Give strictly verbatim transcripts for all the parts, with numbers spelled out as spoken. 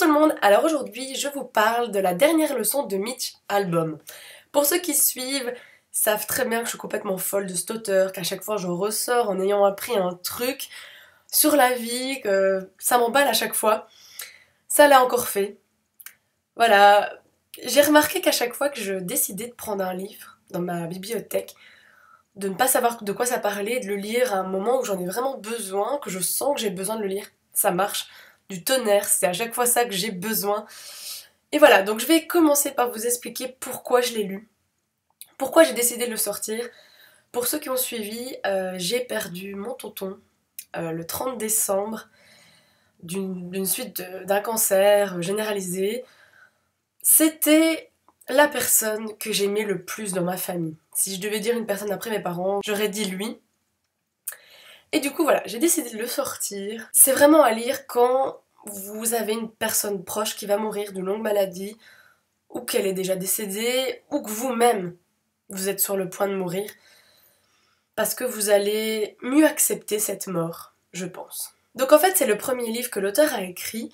tout le monde, alors aujourd'hui je vous parle de la dernière leçon de Mitch Albom. Pour ceux qui suivent, savent très bien que je suis complètement folle de cet auteur, qu'à chaque fois je ressors en ayant appris un truc sur la vie, que ça m'emballe à chaque fois. Ça l'a encore fait. Voilà, j'ai remarqué qu'à chaque fois que je décidais de prendre un livre dans ma bibliothèque, de ne pas savoir de quoi ça parlait, de le lire à un moment où j'en ai vraiment besoin, que je sens que j'ai besoin de le lire, ça marche. Du tonnerre, c'est à chaque fois ça que j'ai besoin. Et voilà, donc je vais commencer par vous expliquer pourquoi je l'ai lu, pourquoi j'ai décidé de le sortir. Pour ceux qui ont suivi, euh, j'ai perdu mon tonton euh, le trente décembre d'une d'une suite d'un cancer généralisé. C'était la personne que j'aimais le plus dans ma famille. Si je devais dire une personne après mes parents, j'aurais dit lui. Et du coup voilà, j'ai décidé de le sortir. C'est vraiment à lire quand vous avez une personne proche qui va mourir d'une longue maladie, ou qu'elle est déjà décédée, ou que vous-même vous êtes sur le point de mourir, parce que vous allez mieux accepter cette mort, je pense. Donc en fait c'est le premier livre que l'auteur a écrit,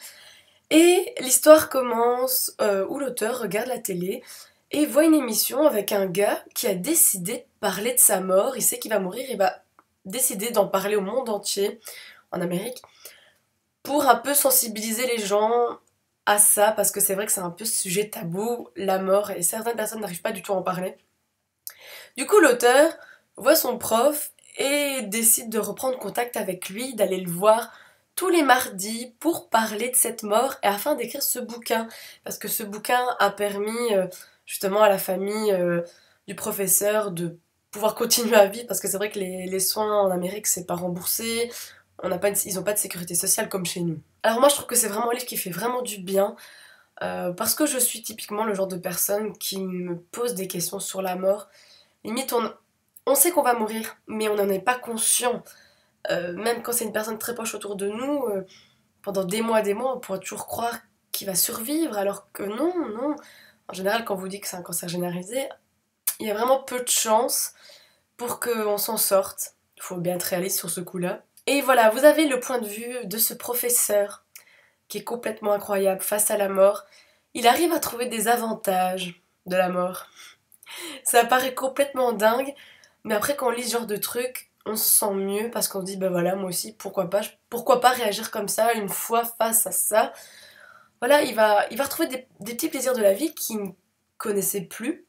et l'histoire commence euh, où l'auteur regarde la télé et voit une émission avec un gars qui a décidé de parler de sa mort. Il sait qu'il va mourir, il va décider d'en parler au monde entier, en Amérique, pour un peu sensibiliser les gens à ça, parce que c'est vrai que c'est un peu ce sujet tabou, la mort, et certaines personnes n'arrivent pas du tout à en parler. Du coup, l'auteur voit son prof et décide de reprendre contact avec lui, d'aller le voir tous les mardis pour parler de cette mort et afin d'écrire ce bouquin, parce que ce bouquin a permis euh, justement à la famille euh, du professeur de pouvoir continuer à vivre, parce que c'est vrai que les, les soins en Amérique c'est pas remboursé, on n'a pas une, ils n'ont pas de sécurité sociale comme chez nous. Alors moi je trouve que c'est vraiment un livre qui fait vraiment du bien, euh, parce que je suis typiquement le genre de personne qui me pose des questions sur la mort. Limite on, on sait qu'on va mourir, mais on n'en est pas conscient. Euh, même quand c'est une personne très proche autour de nous, euh, pendant des mois, des mois, on pourra toujours croire qu'il va survivre, alors que non, non. En général, quand on vous dit que c'est un cancer généralisé, il y a vraiment peu de chances pour qu'on s'en sorte. Il faut bien être réaliste sur ce coup-là. Et voilà, vous avez le point de vue de ce professeur qui est complètement incroyable face à la mort. Il arrive à trouver des avantages de la mort. Ça paraît complètement dingue, mais après quand on lit ce genre de truc, on se sent mieux parce qu'on se dit bah voilà, moi aussi, pourquoi pas, pourquoi pas réagir comme ça une fois face à ça. Voilà, il va, il va retrouver des, des petits plaisirs de la vie qu'il ne connaissait plus.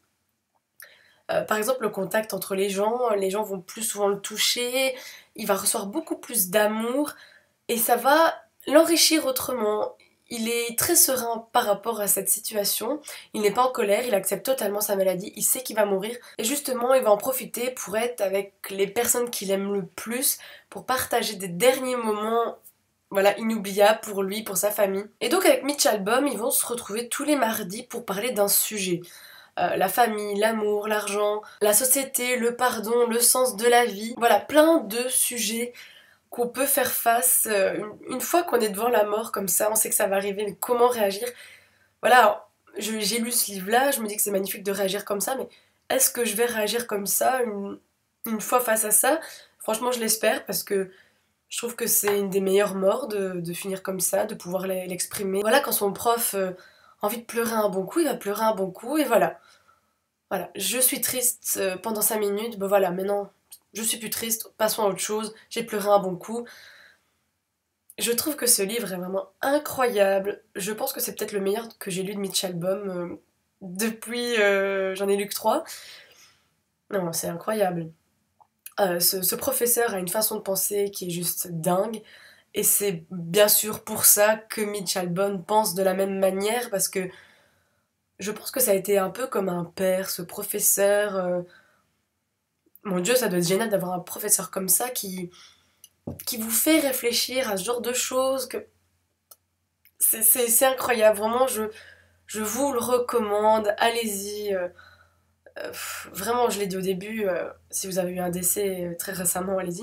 Euh, par exemple, le contact entre les gens, les gens vont plus souvent le toucher, il va recevoir beaucoup plus d'amour et ça va l'enrichir autrement. Il est très serein par rapport à cette situation, il n'est pas en colère, il accepte totalement sa maladie, il sait qu'il va mourir et justement il va en profiter pour être avec les personnes qu'il aime le plus, pour partager des derniers moments voilà, inoubliables pour lui, pour sa famille. Et donc avec Mitch Albom, ils vont se retrouver tous les mardis pour parler d'un sujet. Euh, la famille, l'amour, l'argent, la société, le pardon, le sens de la vie. Voilà, plein de sujets qu'on peut faire face euh, une, une fois qu'on est devant la mort comme ça, on sait que ça va arriver, mais comment réagir? Voilà, je- j'ai lu ce livre-là, je me dis que c'est magnifique de réagir comme ça, mais est-ce que je vais réagir comme ça une, une fois face à ça? Franchement, je l'espère parce que je trouve que c'est une des meilleures morts de, de finir comme ça, de pouvoir l'exprimer. Voilà, quand son prof euh, a envie de pleurer un bon coup, il va pleurer un bon coup, et voilà. Voilà, je suis triste euh, pendant cinq minutes, ben voilà, maintenant je suis plus triste, passons à autre chose, j'ai pleuré un bon coup. Je trouve que ce livre est vraiment incroyable, je pense que c'est peut-être le meilleur que j'ai lu de Mitch Albom euh, depuis, euh, j'en ai lu que trois. Non, c'est incroyable. Euh, ce, ce professeur a une façon de penser qui est juste dingue, et c'est bien sûr pour ça que Mitch Albom pense de la même manière, parce que je pense que ça a été un peu comme un père, ce professeur. euh, Mon Dieu, ça doit être génial d'avoir un professeur comme ça qui, qui vous fait réfléchir à ce genre de choses. Que... C'est, c'est- c'est incroyable, vraiment, je, je vous le recommande, allez-y. euh, euh, pff, vraiment, je l'ai dit au début, euh, si vous avez eu un décès euh, très récemment, allez-y.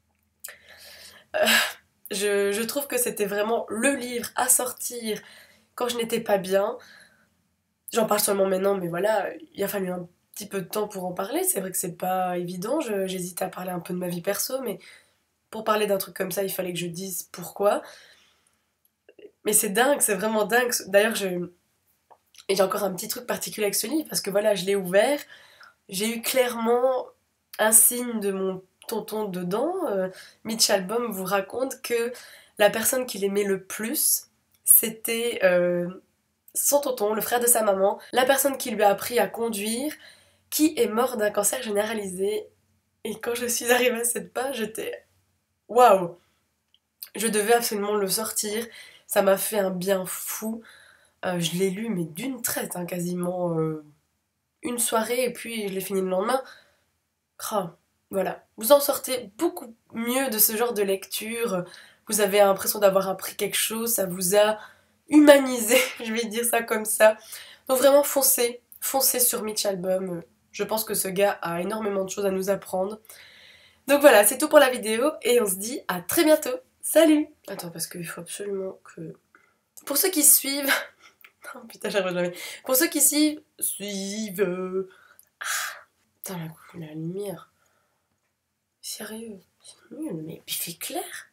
Euh, je, je trouve que c'était vraiment le livre à sortir quand je n'étais pas bien. J'en parle seulement maintenant, mais voilà, il a fallu un petit peu de temps pour en parler. C'est vrai que c'est pas évident, je- j'hésite à parler un peu de ma vie perso, mais pour parler d'un truc comme ça, il fallait que je dise pourquoi. Mais c'est dingue, c'est vraiment dingue. D'ailleurs, je... Et j'ai encore un petit truc particulier avec ce livre, parce que voilà, je l'ai ouvert, j'ai eu clairement un signe de mon tonton dedans. Euh, Mitch Albom vous raconte que la personne qu'il aimait le plus, c'était euh, son tonton, le frère de sa maman, la personne qui lui a appris à conduire, qui est mort d'un cancer généralisé. Et quand je suis arrivée à cette page, j'étais... Waouh! Je devais absolument le sortir. Ça m'a fait un bien fou. Euh, je l'ai lu, mais d'une traite, hein, quasiment euh, une soirée, et puis je l'ai fini le lendemain. Oh, voilà. Vous en sortez beaucoup mieux de ce genre de lecture. Vous avez l'impression d'avoir appris quelque chose. Ça vous a humanisé, je vais dire ça comme ça. Donc vraiment, foncez. Foncez sur Mitch Albom. Je pense que ce gars a énormément de choses à nous apprendre. Donc voilà, c'est tout pour la vidéo, et on se dit à très bientôt. Salut! Attends, parce qu'il faut absolument que... Pour ceux qui suivent... Oh putain, j'arrive jamais. Pour ceux qui suivent... Suivent... euh, Ah, putain, la, la lumière. Sérieux, c'est nul, mais il fait clair.